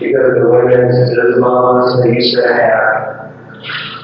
because the women's, the moms, they used to have